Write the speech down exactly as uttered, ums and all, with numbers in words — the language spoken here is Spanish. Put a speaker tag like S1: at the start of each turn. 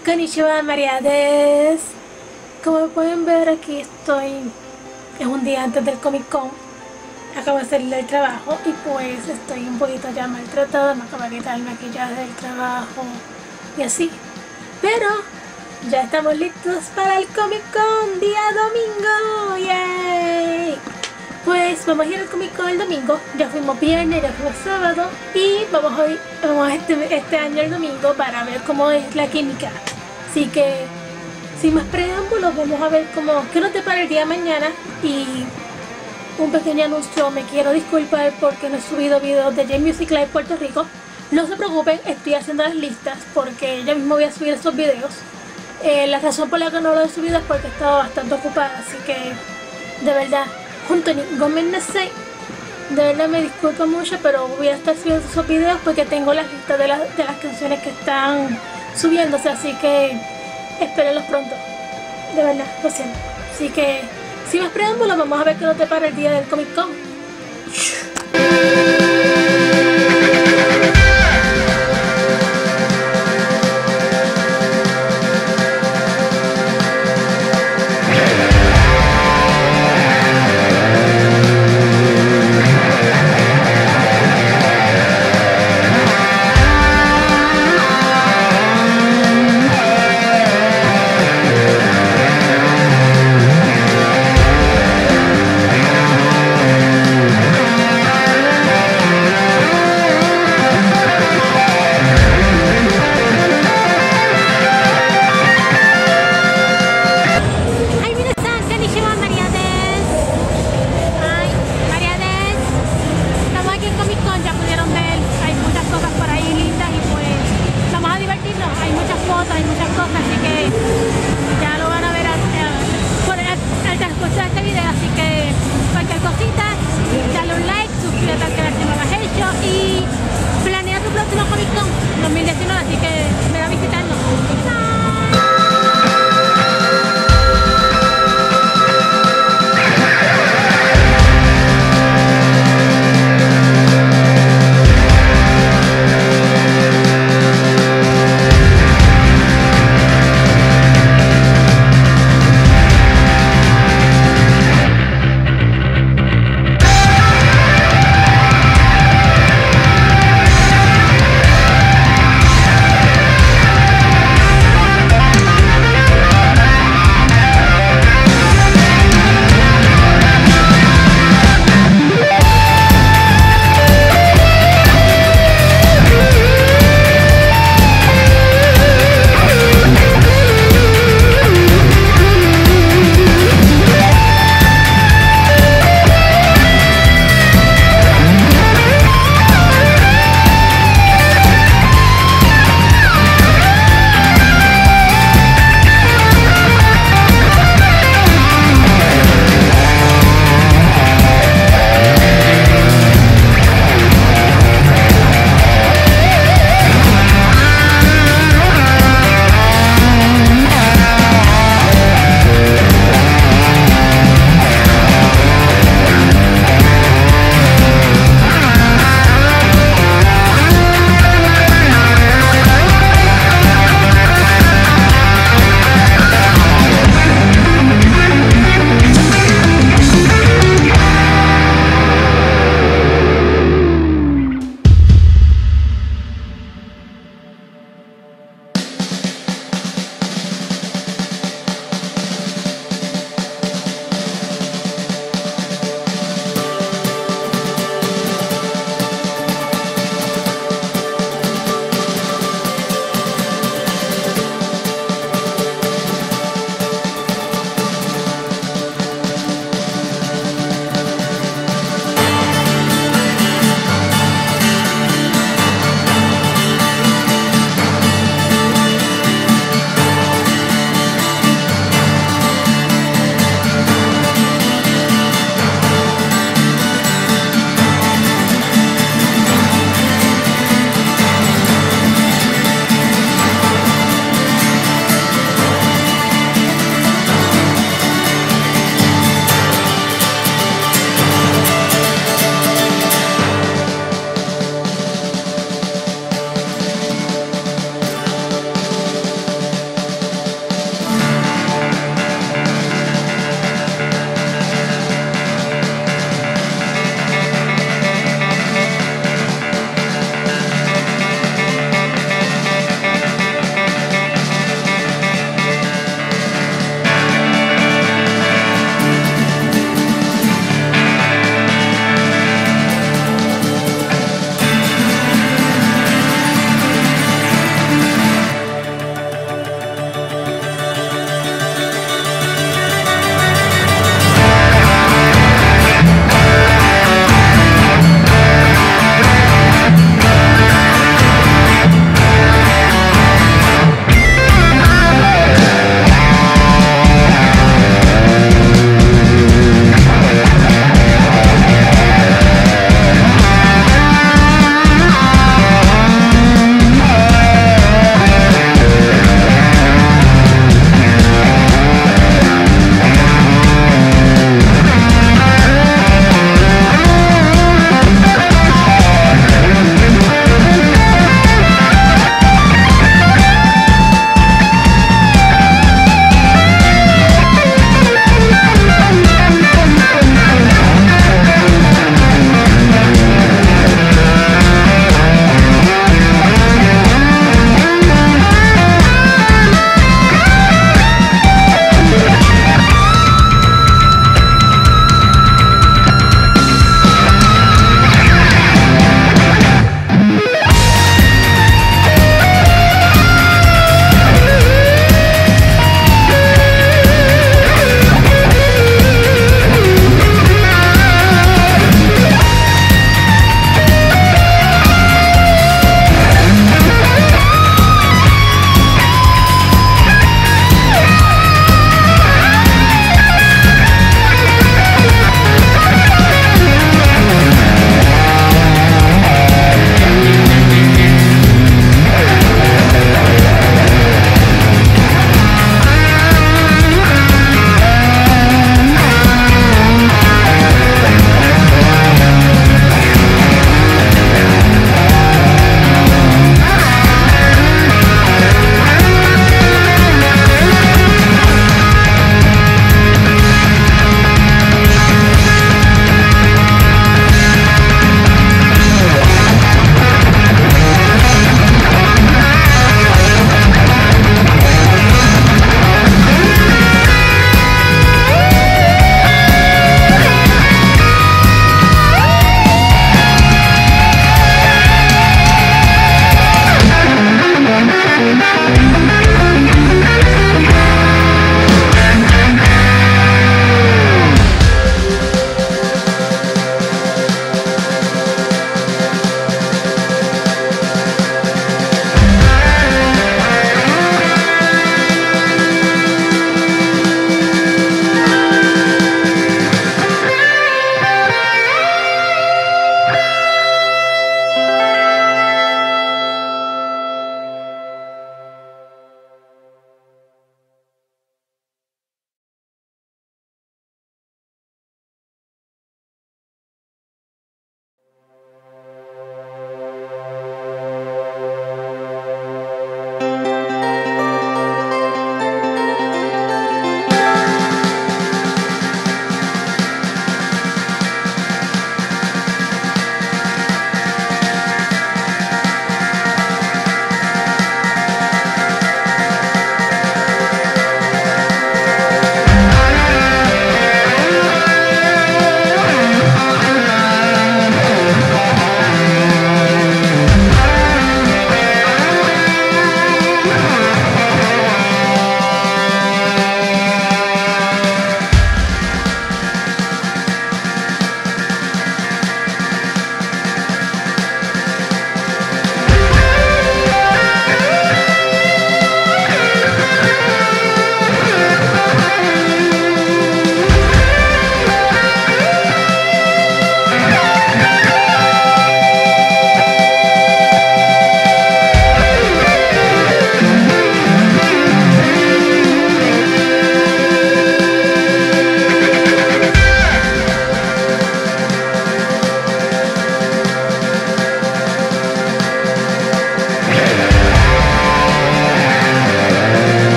S1: Konnichiwa, Mariades. Como pueden ver, aquí estoy. Es un día antes del Comic Con. Acabo de salir del trabajo y pues estoy un poquito ya maltratada. Me acabo de quitar el maquillaje del trabajo y así. Pero ya estamos listos para el Comic Con día domingo. ¡Yay! Pues vamos a ir al Comic Con el domingo. Ya fuimos viernes, ya fuimos sábado. Y vamos a ir vamos a este, este año el domingo para ver cómo es la química. Así que, sin más preámbulos, vamos a ver cómo qué nos depara el día de mañana. Y un pequeño anuncio, me quiero disculpar porque no he subido videos de J-Music Live Puerto Rico. No se preocupen, estoy haciendo las listas porque ya mismo voy a subir esos videos. Eh, la razón por la que no lo he subido es porque he estado bastante ocupada, así que de verdad, junto ni Gomen Nasei, de verdad me disculpo mucho, pero voy a estar subiendo esos videos porque tengo las listas de, la, de las canciones que están subiéndose, así que espérenlos pronto, de verdad, lo siento. Así que, sin más preámbulos, vamos a ver qué nos depara el día del Comic Con.